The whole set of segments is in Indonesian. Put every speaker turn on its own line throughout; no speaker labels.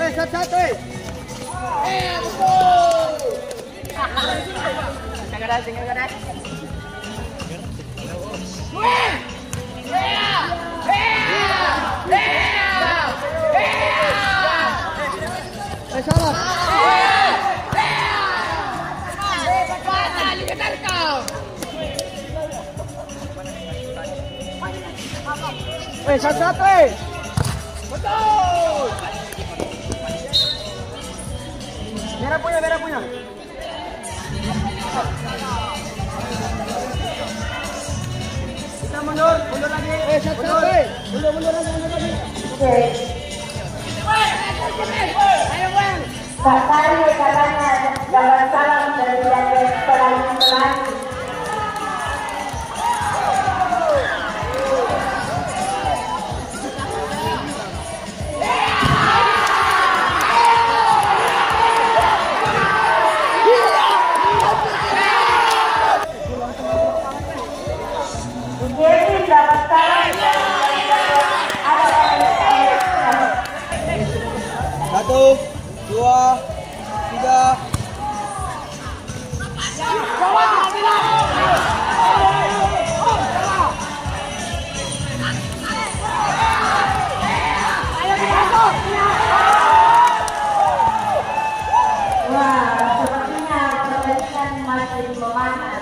Satu. Satu. Betul. Merah punya. Kita mundur lagi. Satu. Mundur lagi.
Oke.
Ayo, Bang.
Sekali katanya dapat salam dari pelangi. Jadi dapat salam dari
1, 2, 3.
Wah, sepertinya pertandingan masih memanas.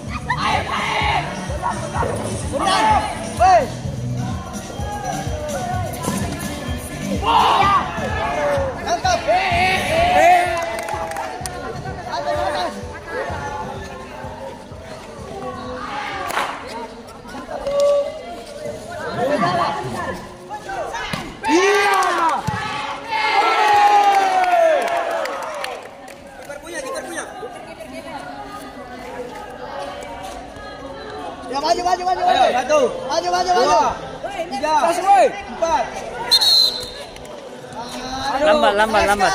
Ya maju.
Ayo, 1,
Maju.
2, 3, 4.
Lambat.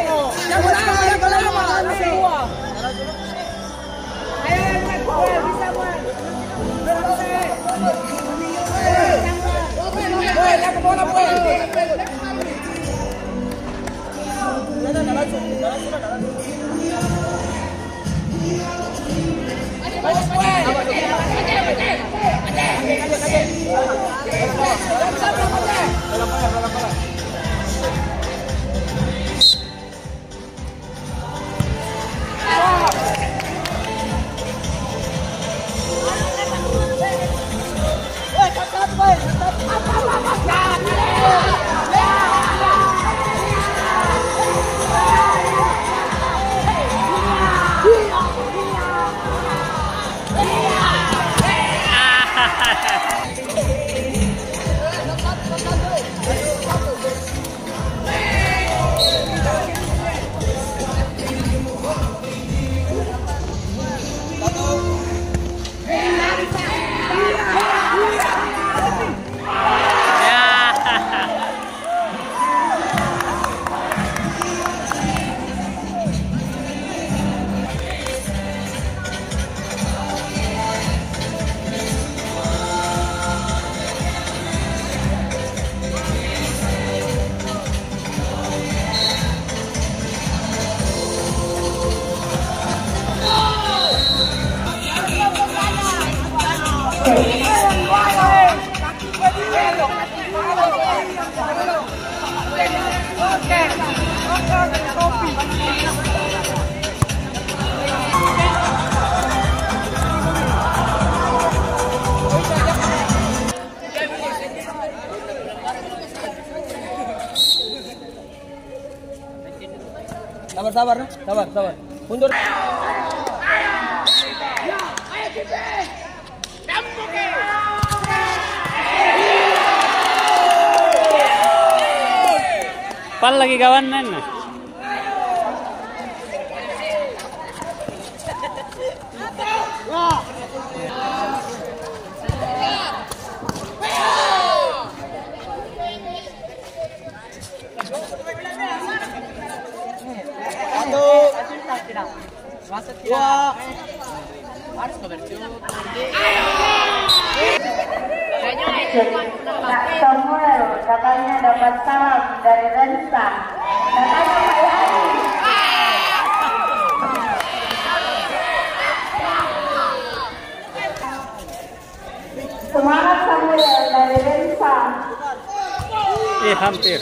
Sabar. Mundur.
Pal lagi kawan men.
Kak Samuel katanya dapat salam dari Rensa. Semangat Samuel dari Lensa.
Hampir.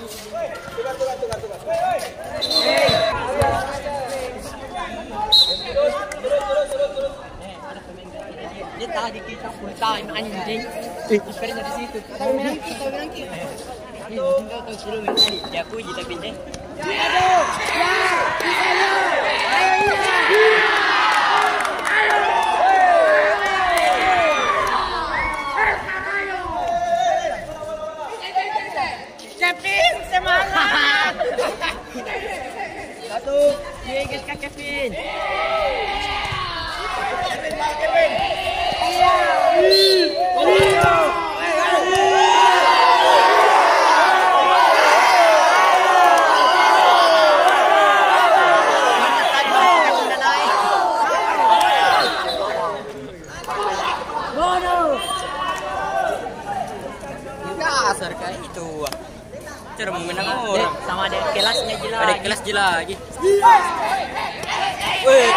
Dia tadi kita full time anjing. Ibaratnya di situ. Tahu suruh tadi. Dia puji tapi deh. Kevin, semangat. Satu, Yesus Kak Kevin. Dasar kayak itu. Cara menang orang sama ada kelasnya jelas. Ada kelas jelas lagi. Woi.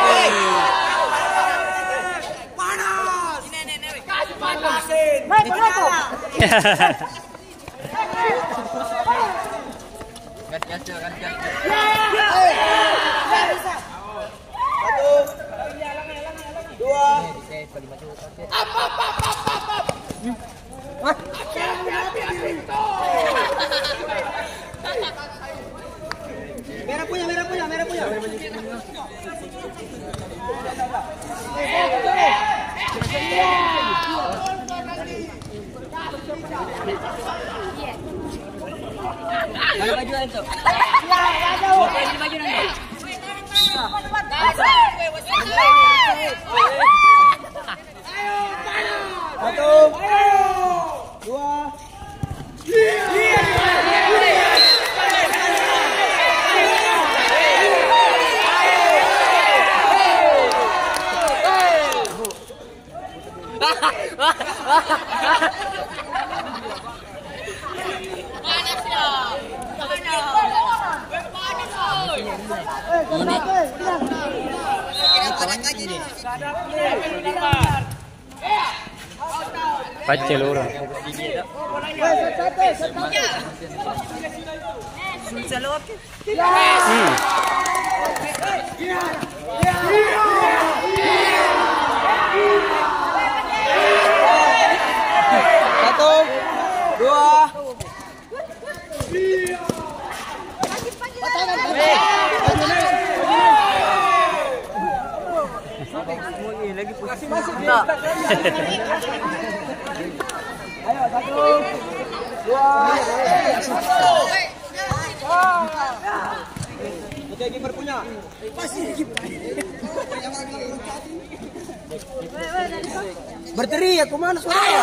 Panas. Kasih panasin. Main berapa? Gas. Satu. Dua. Merah punya. Mana baju itu? Baju nanti. Satu, dua.
Pacel orang.
Satu, dua. Lagi posisi masih enggak. Ayo, satu, dua. Oke, kiper punya. Masih kiper. Berteriak kemana suara?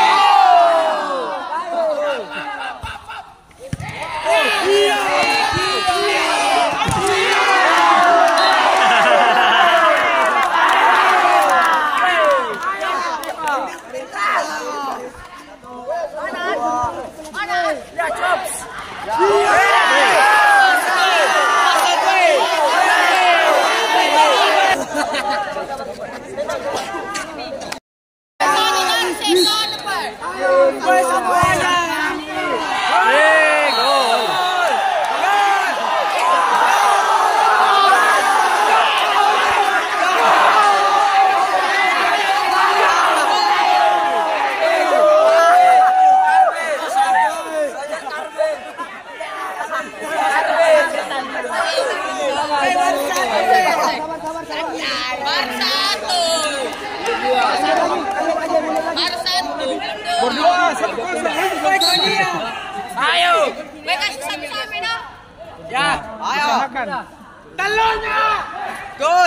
Ayo, mereka sami-sami nah. Ya, ayo. Talonnya. Gol.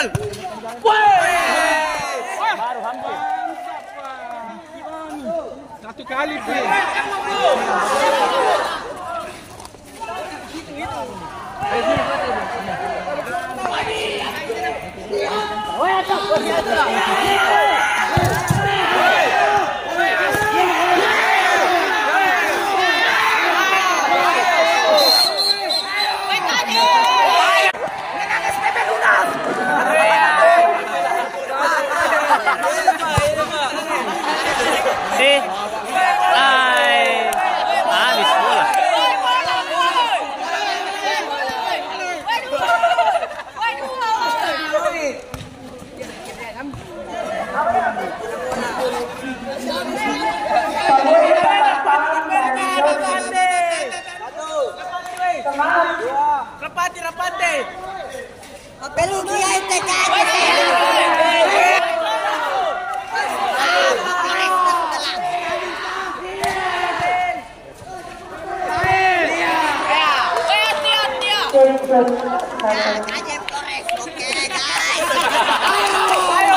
Baru hampir. Satu kali. Rapati, rapati.
Pelugi ay tekan. Aja Torres, oke guys.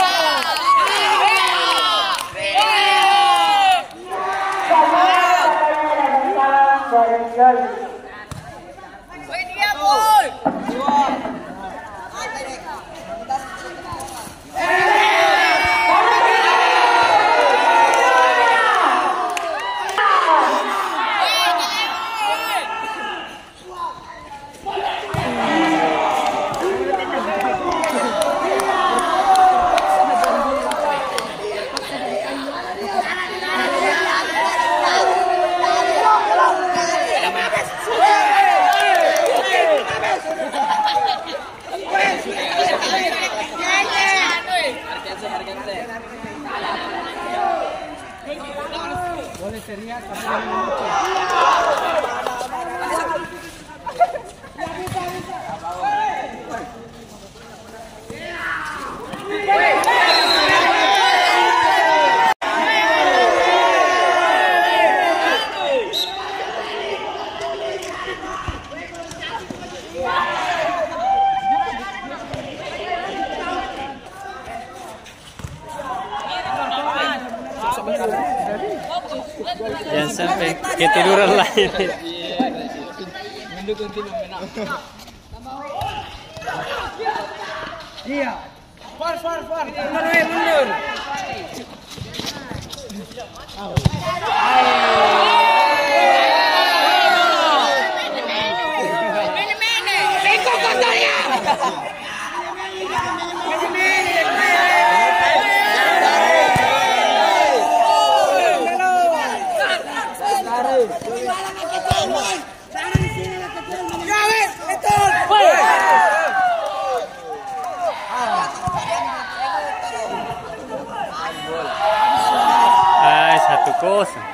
Boleh serius, tapi jangan lucu.
Jangan sampai ketiduran lain.
Iya. Far. Mundur.
Ah, 1-0.